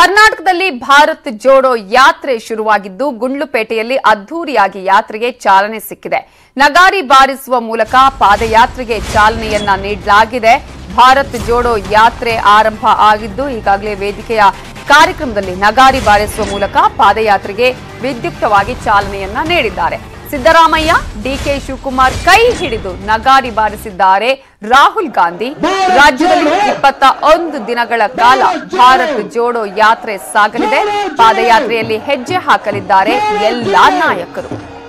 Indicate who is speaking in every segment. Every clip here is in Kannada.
Speaker 1: ಕರ್ನಾಟಕದಲ್ಲಿ ಭಾರತ್ ಜೋಡೋ ಯಾತ್ರೆ ಶುರುವಾಗಿದ್ದು ಗುಂಡ್ಲುಪೇಟೆಯಲ್ಲಿ ಅದ್ದೂರಿಯಾಗಿ ಯಾತ್ರೆಗೆ ಚಾಲನೆ ಸಿಕ್ಕಿದೆ. ನಗಾರಿ ಬಾರಿಸುವ ಮೂಲಕ ಪಾದಯಾತ್ರೆಗೆ ಚಾಲನೆಯನ್ನ ನೀಡಲಾಗಿದೆ. ಭಾರತ್ ಜೋಡೋ ಯಾತ್ರೆ ಆರಂಭ ಆಗಿದ್ದು ಈಗಾಗಲೇ ವೇದಿಕೆಯ ಕಾರ್ಯಕ್ರಮದಲ್ಲಿ ನಗಾರಿ ಬಾರಿಸುವ ಮೂಲಕ ಪಾದಯಾತ್ರೆಗೆ ವಿದ್ಯುಕ್ತವಾಗಿ ಚಾಲನೆಯನ್ನ ನೀಡಿದ್ದಾರೆ. ಸಿದ್ದರಾಮಯ್ಯ, ಡಿಕೆ ಶಿವಕುಮಾರ್ ಕೈ ಹಿಡಿದು ನಗಾರಿ ಬಾರಿಸಿದ್ದಾರೆ. ರಾಹುಲ್ ಗಾಂಧಿ ರಾಜ್ಯದಲ್ಲಿ 21 ದಿನಗಳ ಕಾಲ ಭಾರತ್ ಜೋಡೋ ಯಾತ್ರೆ ಸಾಗಲಿದೆ. ಪಾದಯಾತ್ರೆಯಲ್ಲಿ ಹೆಜ್ಜೆ ಹಾಕಲಿದ್ದಾರೆ ಎಲ್ಲಾ ನಾಯಕರು.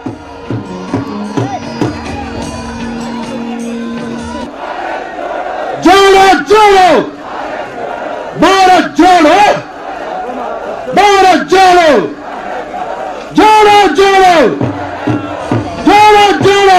Speaker 2: ಜೋಡೋ ಜೋಡೋ ಭಾರತ್ ಜೋಡೋ, ಭಾರತ್ ಜೋಡೋ, ಜೋಡೋ ಜೋಡೋ, ಜೋಡೋ ಜೋಡೋ.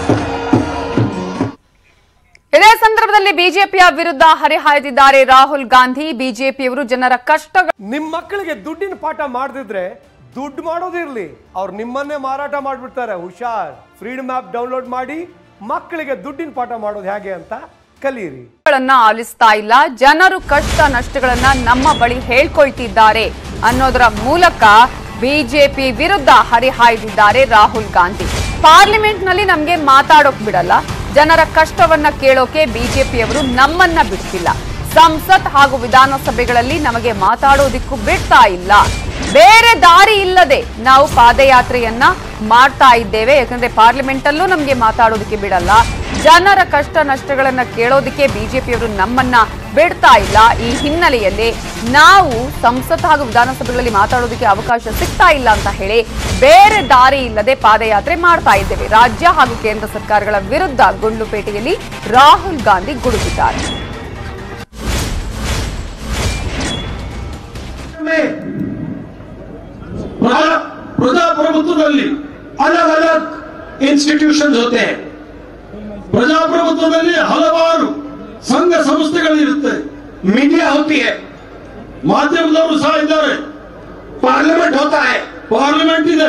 Speaker 1: ಇದೇ ಸಂದರ್ಭದಲ್ಲಿ ಬಿಜೆಪಿಯ ವಿರುದ್ಧ ಹರಿಹಾಯ್ದಿದ್ದಾರೆ ರಾಹುಲ್ ಗಾಂಧಿ. ಬಿಜೆಪಿಯವರು ಜನರ ಕಷ್ಟ
Speaker 3: ನಿಮ್ಮ ಮಕ್ಕಳಿಗೆ ದುಡ್ಡಿನ ಪಾಠ ಮಾಡದಿದ್ರೆ ದುಡ್ಡು ಮಾಡೋದಿರ್ಲಿ, ಅವ್ರು ನಿಮ್ಮನ್ನೇ ಮಾರಾಟ ಮಾಡ್ಬಿಡ್ತಾರೆ. ಹುಷಾರ್. ಫ್ರೀಡಮ್ ಆಪ್ ಡೌನ್ಲೋಡ್ ಮಾಡಿ ಮಕ್ಕಳಿಗೆ ದುಡ್ಡಿನ ಪಾಠ ಮಾಡೋದು ಹೇಗೆ ಅಂತ ಕಲಿಯಿರಿ.
Speaker 1: ಆಲಿಸ್ತಾ ಇಲ್ಲ, ಜನರು ಕಷ್ಟ ನಷ್ಟಗಳನ್ನ ನಮ್ಮ ಬಳಿ ಹೇಳ್ಕೊಳ್ತಿದ್ದಾರೆ ಅನ್ನೋದರ ಮೂಲಕ ಬಿಜೆಪಿ ವಿರುದ್ಧ ಹರಿಹಾಯ್ದಿದ್ದಾರೆ ರಾಹುಲ್ ಗಾಂಧಿ. ಪಾರ್ಲಿಮೆಂಟ್ ನಲ್ಲಿ ನಮ್ಗೆ ಮಾತಾಡೋಕ್ ಬಿಡಲ್ಲ, ಜನರ ಕಷ್ಟವನ್ನ ಕೇಳೋಕೆ ಬಿಜೆಪಿಯವರು ನಮ್ಮನ್ನ ಬಿಡ್ತಿಲ್ಲ. ಸಂಸತ್ ಹಾಗೂ ವಿಧಾನಸಭೆಗಳಲ್ಲಿ ನಮಗೆ ಮಾತಾಡೋದಿಕ್ಕೂ ಬಿಡ್ತಾ ಇಲ್ಲ. ಬೇರೆ ದಾರಿ ಇಲ್ಲದೆ ನಾವು ಪಾದಯಾತ್ರೆಯನ್ನ ಮಾಡ್ತಾ ಇದ್ದೇವೆ. ಯಾಕಂದ್ರೆ ಪಾರ್ಲಿಮೆಂಟ್ ಅಲ್ಲೂ ನಮ್ಗೆ ಮಾತಾಡೋದಕ್ಕೆ ಬಿಡಲ್ಲ, ಜನರ ಕಷ್ಟ ನಷ್ಟಗಳನ್ನ ಕೇಳೋದಕ್ಕೆ ಬಿಜೆಪಿಯವರು ನಮ್ಮನ್ನ ಬಿಡ್ತಾ ಇಲ್ಲ. ಈ ಹಿನ್ನೆಲೆಯಲ್ಲಿ ನಾವು ಸಂಸತ್ ಹಾಗೂ ವಿಧಾನಸಭೆಗಳಲ್ಲಿ ಮಾತಾಡೋದಕ್ಕೆ ಅವಕಾಶ ಸಿಗ್ತಾ ಇಲ್ಲ ಅಂತ ಹೇಳಿ ಬೇರೆ ದಾರಿ ಇಲ್ಲದೆ ಪಾದಯಾತ್ರೆ ಮಾಡ್ತಾ ಇದ್ದೇವೆ. ರಾಜ್ಯ ಹಾಗೂ ಕೇಂದ್ರ ಸರ್ಕಾರಗಳ ವಿರುದ್ಧ ಗುಂಡ್ಲುಪೇಟೆಯಲ್ಲಿ ರಾಹುಲ್ ಗಾಂಧಿ ಗುಡುಗಿದ್ದಾರೆ.
Speaker 2: ಪ್ರಜಾಪ್ರಭುತ್ವದಲ್ಲಿ अलग अलग ಇನ್ಸ್ಟಿಟ್ಯೂಷನ್ಸ್ होते हैं. ಪ್ರಜಾಪ್ರಭುತ್ವದಲ್ಲಿ ಹಲವಾರು ಸಂಘ ಸಂಸ್ಥೆಗಳಿರುತ್ತೆ. मीडिया होती है, ಮಾಧ್ಯಮದವರು ಸಹ ಇದ್ದಾರೆ. पार्लियामेंट होता है, पार्लियामेंट ಇದೆ.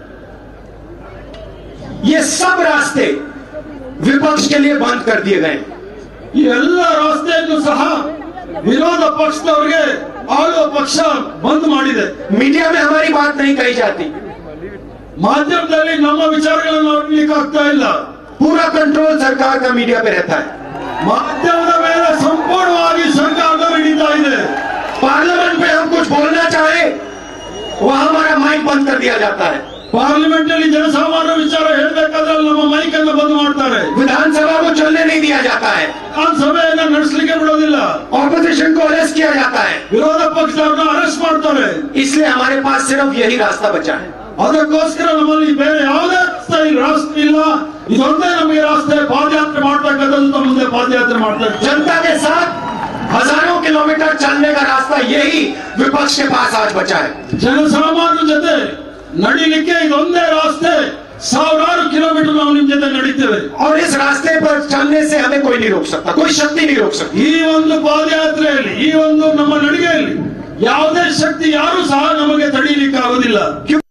Speaker 2: ये सब रास्ते विपक्ष के लिए बंद कर दिए गए. ಈ ಎಲ್ಲ ರಾಸ್ತೆಯನ್ನು ಸಹ ವಿರೋಧ ಪಕ್ಷದವರಿಗೆ ಆಳುವ ಪಕ್ಷ ಬಂದ್ ಮಾಡಿದೆ. मीडिया में हमारी बात नहीं कही जाती, ಮಾಧ್ಯಮದಲ್ಲಿ ನಮ್ಮ ವಿಚಾರಗಳನ್ನು ನೋಡಲಿಕ್ಕೆ ಆಗ್ತಾ ಇಲ್ಲ. पूरा कंट्रोल सरकार का मीडिया पे रहता है. ಮಾಧ್ಯಮದ ಮೇಲೆ ಸಂಪೂರ್ಣವಾಗಿ ಸರ್ಕಾರದ ಹಿಡಿತಾ ಇದೆ. पार्लियामेंट में हम कुछ बोलना चाहे वहां हमारा माइक बंद कर दिया जाता है. पार्लियामेंट ಅಲ್ಲಿ ಜನಸಾಮಾನ್ಯ ವಿಚಾರ ಹೇಳಬೇಕಾದ್ರೆ ನಮ್ಮ ಮೈಕ್ ಅನ್ನು ಬಂದ್ ಮಾಡ್ತಾರೆ. विधानसभा को चलने नहीं दिया जाता है, ವಿಧಾನಸಭೆಯನ್ನು ನಡೆಸಲಿಕ್ಕೆ ಬಿಡೋದಿಲ್ಲ. ऑपोजिशन को अरेस्ट किया जाता है, ವಿರೋಧ ಪಕ್ಷದವರನ್ನು ಅರೆಸ್ಟ್ ಮಾಡ್ತಾರೆ. इसलिए हमारे पास सिर्फ यही रास्ता बचा है. ಅದಕ್ಕೋಸ್ಕರ ನಮ್ಮಲ್ಲಿ ಬೇರೆ ಯಾವುದೇ ರಾಸ್ತೆ ಇಲ್ಲ, ಇದೊಂದೇ ನಮಗೆ ರಾಸ್ತೆ. ಪಾದಯಾತ್ರೆ ಮಾಡಬೇಕಾದಂತ ಮುಂದೆ ಪಾದಯಾತ್ರೆ ಮಾಡ್ತಾರೆ. जनता के साथ हजारों किलोमीटर चलने का रास्ता यही विपक्ष के पास आज बचा है. ಜನಸಾಮಾನ್ಯರ ಜೊತೆ ನಡಿಲಿಕ್ಕೆ ಇದೊಂದೇ ರಾಸ್ತೆ. ಸಾವಿರಾರು ಕಿಲೋಮೀಟರ್ ನಾವು ನಿಮ್ಮ ಜೊತೆ ನಡೀತೇವೆ. और इस रास्ते पर चलने से हमें कोई नहीं रोक सकता, कोई शक्ति नहीं रोक सकती. ಈ ಒಂದು ಪಾದಯಾತ್ರೆಯಲ್ಲಿ, ಈ ಒಂದು ನಮ್ಮ ನಡಿಗೆಯಲ್ಲಿ ಯಾವುದೇ ಶಕ್ತಿ ಯಾರು ಸಹ ನಮಗೆ ತಡೆಯಲಿಕ್ಕೆ ಆಗುವುದಿಲ್ಲ.